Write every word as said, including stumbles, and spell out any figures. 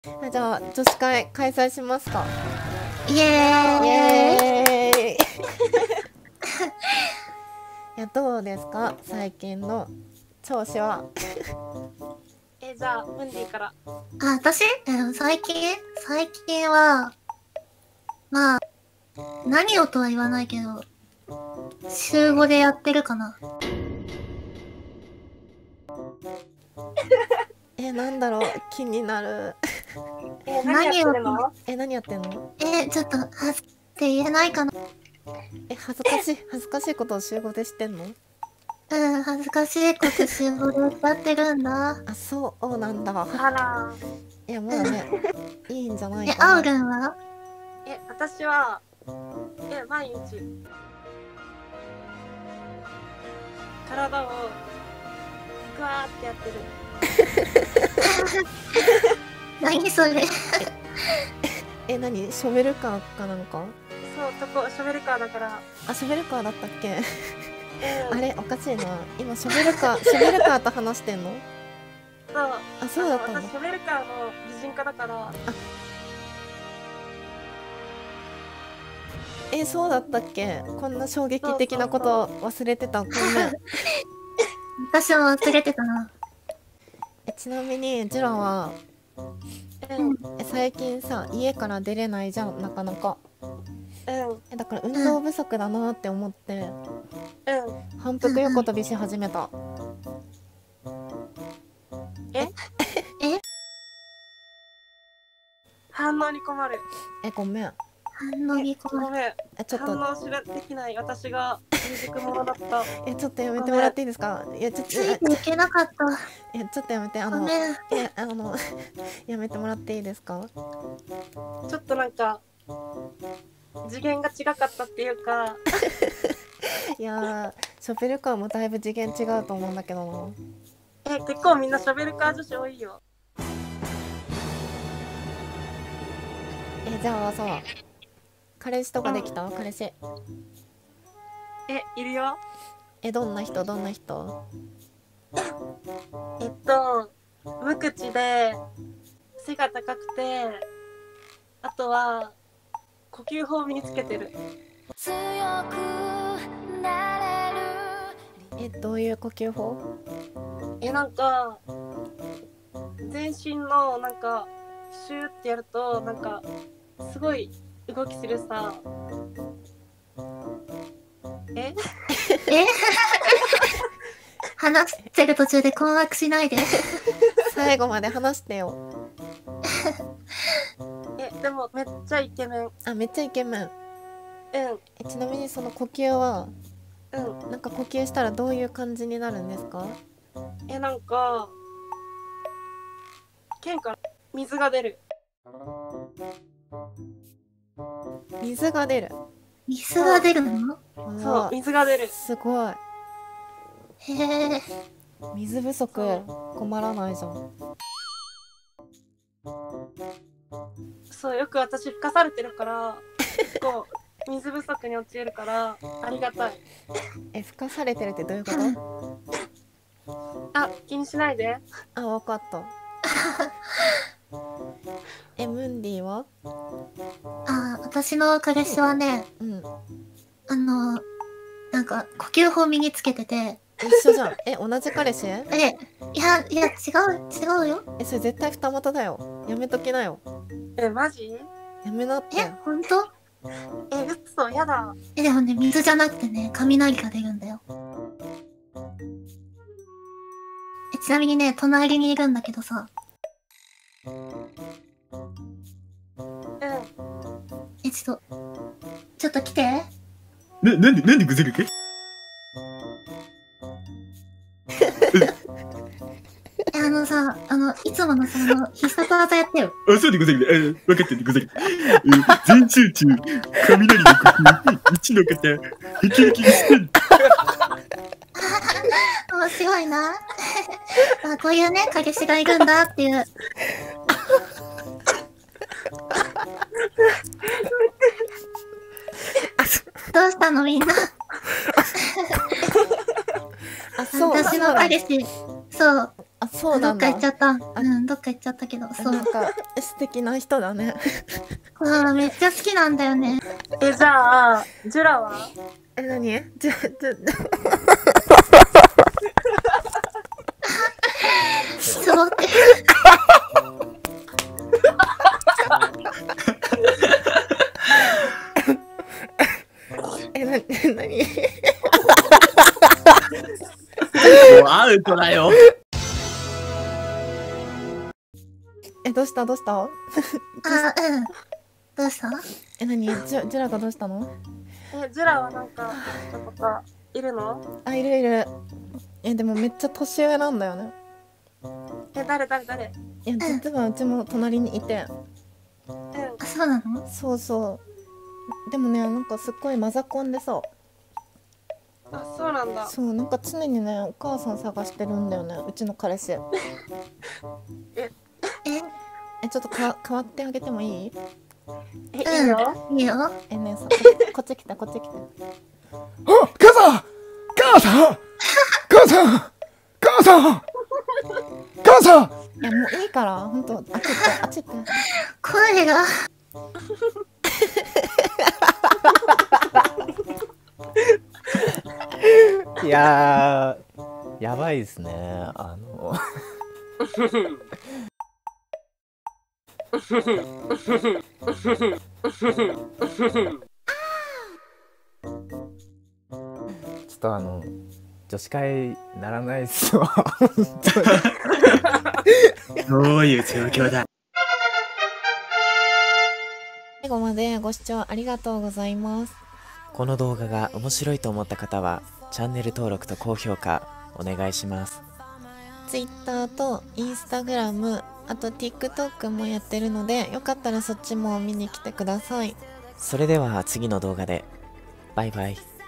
じゃあ女子会開催しますか。 イエーイ。 イエーイ。いや、どうですか最近の調子は。 え、じゃあムンディから。 あ、私、えー最近最近は、まあ、何をとは言わないけど、週ごでやってるかな。 え、なんだろう、気になる。 え、何やってるの？ え、何やってんの？ えー、ちょっと、はずって言えないかな。 え、恥ずかしい恥ずかしいことを週ごでしてんの？ うん、恥ずかしいこと週ごでやってるんだ。 あ、そうなんだ。 あら。 いや、まだね、いいんじゃないえ、 かな。 アウルンはえ、私は、え、毎日、体を、グワーってやってる。 何それ。 え、何ショベルカーかなんか？ そう、とこ、ショベルカーだから。 あ、ショベルカーだったっけ？ うん、 あれおかしいな。今ショベルカーショベルカーと話してんの？ そう。 あ、そうだったんだ。 私、ショベルカーの擬人化だから。 え、そうだったっけ？こんな衝撃的なこと忘れてた。ごめん。 私も忘れてたな。 え、ちなみにジュラはうん、 え最近さ家から出れないじゃん、なかなか。 うん、 えだから運動不足だなって思ってうん。 反復横跳びし始めた。 ええ反応に困る。 え、ごめん。 反応に困る。 ごめん。 え、ちょっと反応しらできない私が未熟者だった。 え、ちょっとやめてもらっていいですか？いや、ちょっとついていけなかった。 え、ちょっとやめて。あのごめん。 え、あのやめてもらっていいですか？ ちょっとなんか、次元が違かったっていうか、 いやー、ショベルカーもだいぶ次元違うと思うんだけどな。 え、結構みんなショベルカー女子多いよ。 え、じゃあさ、彼氏とかできた？彼氏。 え、いるよ。 え、どんな人どんな人？ えっと、無口で、背が高くて、あとは、呼吸法を身につけてる。 強くなれる。 え、どういう呼吸法？ え、なんか、全身の、なんか、シューってやると、なんか、すごい動きするさ。ええ話してる途中で困惑しないで。 最後まで話してよ。 え、でもめっちゃイケメン。 あ、めっちゃイケメン。 うん、 え、ちなみにその呼吸はうん。 なんか呼吸したらどういう感じになるんですか？ え、なんか、剣から水が出る。 水が出る。 水が出るの？ そう、水が出る。 すごい。 へえ。 水不足困らないじゃん。 そう、よく私吹かされてるから、結構水不足に陥るから、ありがたい。 え、吹かされてるってどういうこと？ あ、気にしないで。 あ、わかった。え、ムンディは？ あ、私の彼氏はね、 うん。 あの、なんか、呼吸法身につけてて、 一緒じゃん。え、同じ彼氏？ え、いや、いや、違う、違うよ。 え、それ絶対二股だよ。やめときなよ。 え、マジ？ やめなって。 え、ほんと？ え、嘘、やだ。 え、でもね、水じゃなくてね、雷が出るんだよ。え、ちなみにね、隣にいるんだけどさ、 うん。 え、ちょっと、ちょっと来て。 な、なんで、なんでぐずるか？ え、あのさ、あの、いつものさ、あの、必殺技やってよ。 あ、そうでござる。あ、わかったでござる。えー全集中、雷の呼吸、一の方、へきへきステン。 面白いな。あ、こういうね、彼氏がいるんだっていう。どうしたのみんな。 あ、そう。 私の彼氏、そう。 あ、そそうなんだ。 どっか行っちゃった。うん、どっか行っちゃったけど、そう。 なんか素敵な人だね。 ああ、めっちゃ好きなんだよね。 え、じゃあ、ジュラはえ、何？じゃ、じゃ、 ちょっと待って。 え、な、何？ もうアウトだよ。 え、どうしたどうした？ あ、うん。どうした？ え、何？ジュ、ジュラがどうしたの？ え、ジュラはなんか、人とかいるの？ あ、いるいる。え、でもめっちゃ年上なんだよね。 え、誰誰誰？ いや、実はうちも隣にいて。 うん。 あ、そうなの？ そうそう。でもね、なんかすっごいマザコンでさ。 あ、そうなんだ。 そう、なんか常にね、お母さん探してるんだよね、うちの彼氏。 え、 え、ちょっとか変わってあげてもいい？ え、いいよ。 うん、いいよ。 え、ねえさ、ここっち来て、こっち来て。 あ、母さん母さん母さん母さん母さんいや、もういいから、ほんと、あっち行って、あっち行って。 声が。 いやー、やばいですね。あのちょっとあの女子会ならないっすわ。本当に。 どういう状況だ。 最後までご視聴ありがとうございます。 この動画が面白いと思った方はチャンネル登録と高評価お願いします。 Twitter と Instagram、あと TikTok もやってるので、よかったらそっちも見に来てください。 それでは次の動画でバイバイ。